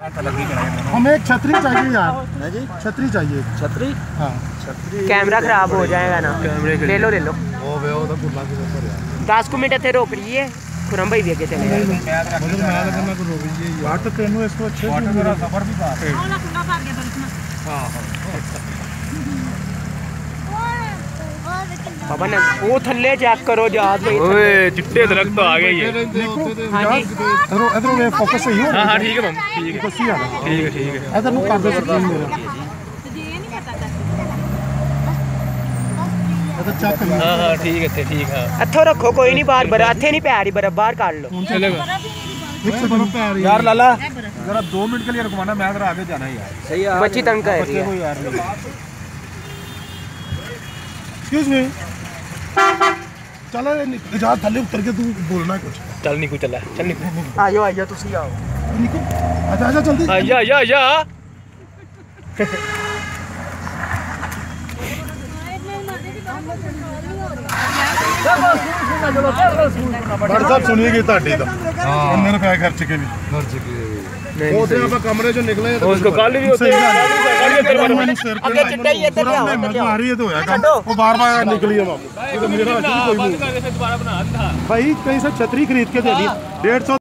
हमें एक छतरी चाहिए यार। जी छतरी चाहिए। छतरी? हाँ छतरी। कैमरा खराब हो जाएगा ना, ले लो ले लो। 10 मिनट इतने रोक लीजिए, खुरम भाई भी अगे चले जाएंगे। बाबा ने वो थल्ले चेक करो जहाज भाई। ओए चिट्टे दरख्त तो आ गए ये। हां जी इधर वे फोकस सही हो। हां ठीक है मैम, ठीक है ठीक है ठीक है। इधर नु कर दो स्क्रीन मेरा। इधर चेक कर। हां ठीक है ठीक है। इथों रखो कोई नहीं, बाहर बरा इथे नहीं पैर ही बर्फ बाहर काट लो। चलेगा यार लाला जरा 2 मिनट के लिए रुकवाना, मैं जरा आगे जाना है यार। सही है बच्ची तंग कर रही है यार। एक्सक्यूज मी, चल जा थल्ले उतर के तू बोलना है कुछ। चल निकू चला, चल निकू। आयो आयो तुसी आओ निकू आजा आजा जल्दी आजा आजा आजा। बड़ साहब सुनिएगी ताड़ी दा। हां मेरे पैसे खर्च के भी वो थे आप कमरे जो निकले उसको काली भी होते हैं। अगे चिट्टा ही इधर ले आओ, इधर ले आओ। मारी है तो है काम, वो बार-बार निकली है मामू। ये तो मेरा कोई नहीं। दोबारा बना देता भाई कहीं से छतरी खरीद के दे दी 150